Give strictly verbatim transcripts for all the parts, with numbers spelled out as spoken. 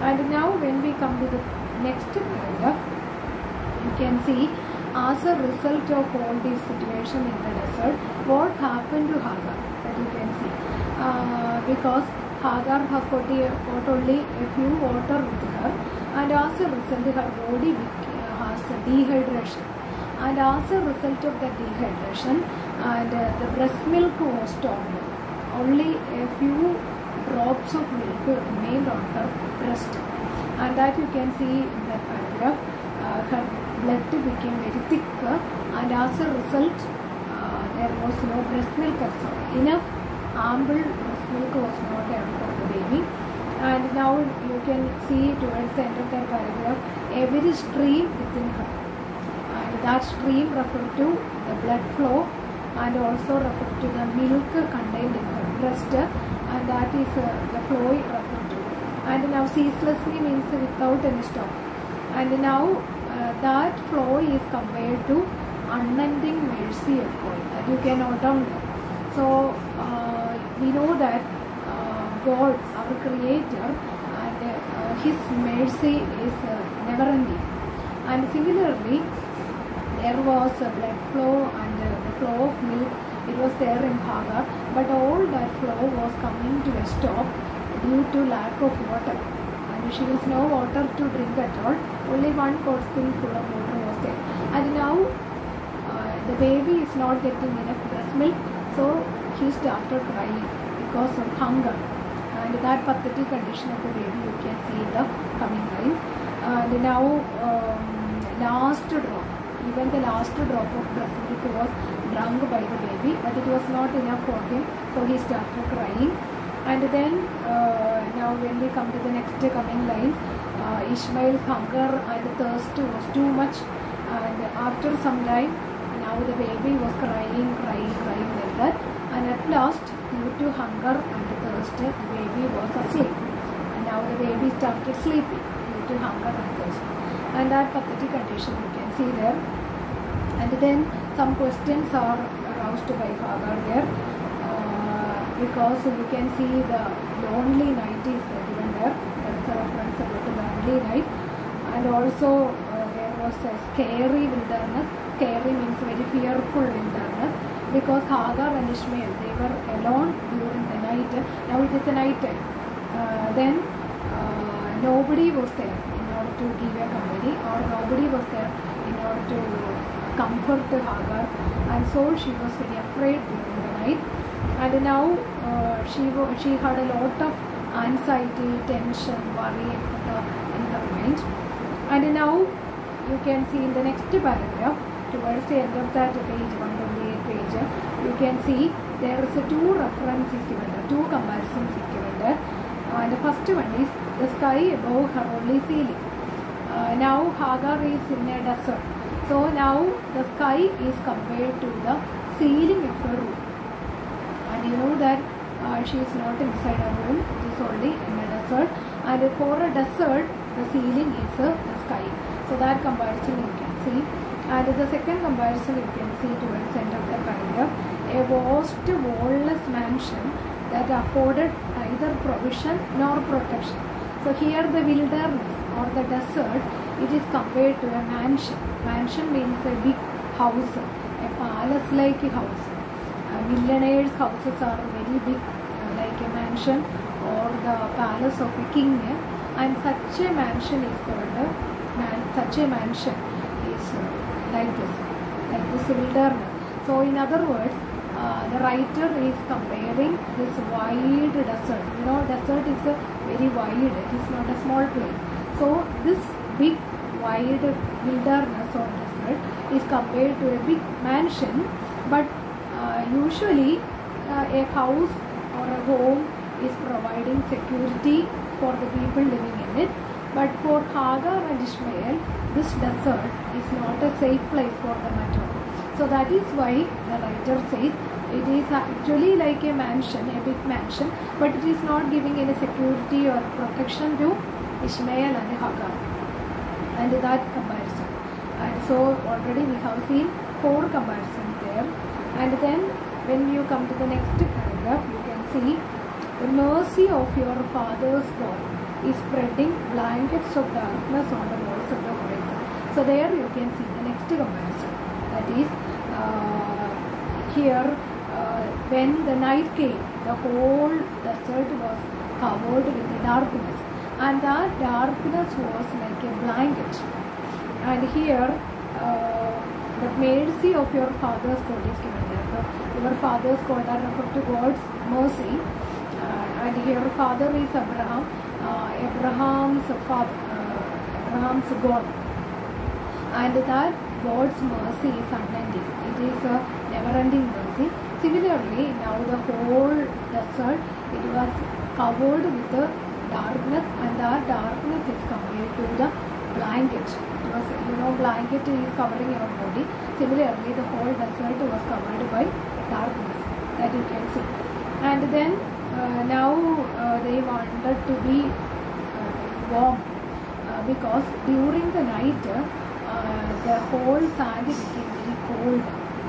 And now when we come to the next paragraph, you can see as a result of all this situation in the desert, what happened to Hagar, that you can see. Uh, because Hagar has got, a, got only a few water with her, and as a result her body became, has dehydration. And as a result of the dehydration, and uh, the breast milk was stopped. Only a few drops of milk remained on her breast. And that you can see in that paragraph. Uh, her blood became very thick, and as a result uh, there was no breast milk also. Enough ample breast milk was not there for the baby. And now you can see towards the end of that paragraph a very stream within her, and that stream referred to the blood flow and also referred to the milk contained in her breast, and that is uh, the flow referred to. And now ceaselessly means without any stop. And now uh, that flow is compared to unending mercy of God, that you can note down there. So uh, we know that uh, God, our Creator, and uh, His mercy is uh, never ending. And similarly, there was a blood flow and uh, the flow of milk, it was there in Hagar, but all that flow was coming to a stop due to lack of water. And she has no water to drink at all, only one spoon full of water was there. And now uh, the baby is not getting enough breast milk, so he started crying because of hunger. And that pathetic condition of the baby you can see in the coming lines. And now um, last drop, even the last drop of breast milk was drunk by the baby, but it was not enough for him, so he started crying. And then uh, now when we come to the next coming lines, uh, Ishmael's hunger and thirst was too much, and after some time now the baby was crying, crying, crying like that, and at last due to hunger and thirst the baby was asleep, and now the baby started sleeping due to hunger and thirst, and that pathetic condition you can see there. And then some questions are aroused by Hagar there. Because you can see the lonely night is given there. There is a reference about the lonely night. And also uh, there was a scary wilderness. Scary means very fearful wilderness. Because Hagar and Ishmael, they were alone during the night. Now it is the night time. Uh, then uh, nobody was there in order to give a company, or nobody was there in order to comfort Hagar. And so she was very afraid during the night. And now uh, she she had a lot of anxiety, tension, worry, et cetera in her mind. And now you can see in the next paragraph, towards the end of that page, one twenty-eight page, you can see there is a two references given there, two comparisons given there. And the first one is the sky above her only ceiling. Uh, now Hagar is in a desert. So now the sky is compared to the ceiling of her room. And you know that uh, she is not inside a room, it is only in a desert. And for a desert, the ceiling is uh, the sky. So that comparison you can see. And the second comparison you can see towards the end of the paragraph, a vast wall-less mansion that afforded neither provision nor protection. So here the wilderness or the desert, it is compared to a mansion. Mansion means a big house, a palace-like house. Uh, millionaires' houses are very big, uh, like a mansion or the palace of a king. And such a mansion is called a man. Such a mansion is uh, like this, like this wilderness. So in other words, uh, the writer is comparing this wide desert. You know, desert is a very wide. It is not a small place. So this big wide wilderness or desert is compared to a big mansion, but uh, usually uh, a house or a home is providing security for the people living in it. But for Hagar and Ishmael, this desert is not a safe place for them at all. So that is why the writer says it is actually like a mansion, a big mansion, but it is not giving any security or protection to Ishmael and Hagar. And that comparison. And so already we have seen four comparisons there. And then when you come to the next paragraph, you can see the mercy of your fathers God. is spreading blankets of darkness on the walls of the horizon. So there you can see the next comparison. That is uh, here uh, when the night came, the whole desert was covered with the darkness, and that darkness was like a blanket. And here uh, the mercy of your father's code is given there. So your father's code are referred to God's mercy, uh, and your father is Abraham, uh, Abraham's father, uh, Abraham's God, and that God's mercy is unending. It is a never-ending mercy. Similarly, now the whole desert, it was covered with the darkness, and that darkness is compared to the blanket. It was, you know, blanket is covering your body. Similarly, the whole desert was covered by darkness, that you can see. And then uh, now uh, they wanted to be uh, warm uh, because during the night uh, the whole sand became very cold,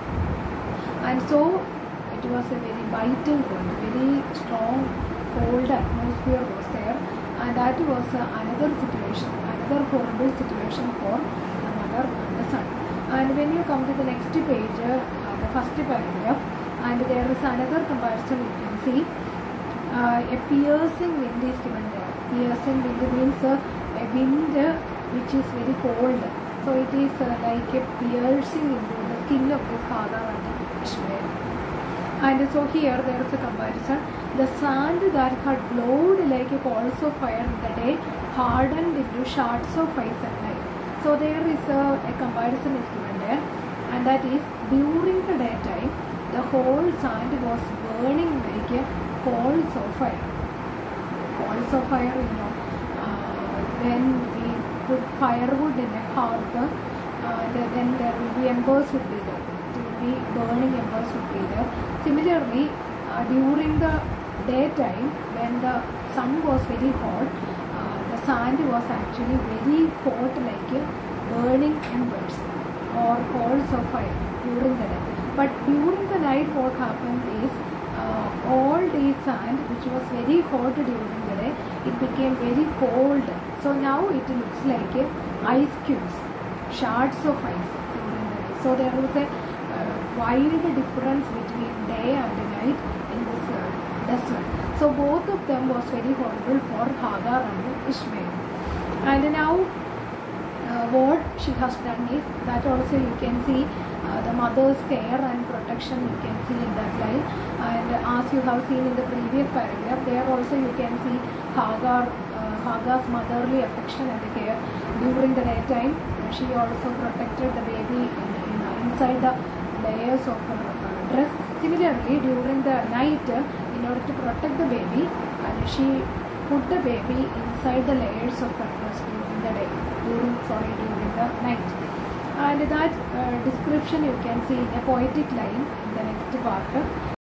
and so it was a very biting cold, very strong cold atmosphere was there, and that was uh, another situation, another horrible situation for the mother and the son. And when you come to the next page, uh, the first paragraph, and there is another comparison you can see. Uh, a piercing wind is given there. Piercing wind means uh, a wind uh, which is very cold. So it is uh, like a piercing into the skin of the father and Ishmael. And so here there is a comparison. The sand that had glowed like a coals of fire in the day hardened into shards of ice at night. So there is a, a comparison is given there, and that is during the daytime the whole sand was burning like a coals of fire. Coals of fire, you know, uh, when we put firewood in a hearth, uh, then there will be embers would be there. It will be burning embers would be there. Similarly, uh, during the daytime, when the sun was very hot, uh, the sand was actually very hot, like uh, burning embers or coals of fire during the day. But during the night, what happened is uh, all the sand, which was very hot during the day, it became very cold. So now it looks like uh, ice cubes, shards of ice during the day. So there was a uh, wide difference between day and night in this uh, desert. So both of them was very horrible for Hagar and Ishmael. And now uh, what she has done is that also you can see uh, the mother's care and protection you can see in that line. And as you have seen in the previous paragraph, there also you can see Hagar, uh, Hagar's motherly affection and care during the daytime. She also protected the baby in, in, inside the layers of her uh, dress. Similarly, during the night, in order to protect the baby, and she put the baby inside the layers of her dress during the day, during sorry during the night. And that uh, description you can see in a poetic line in the next part.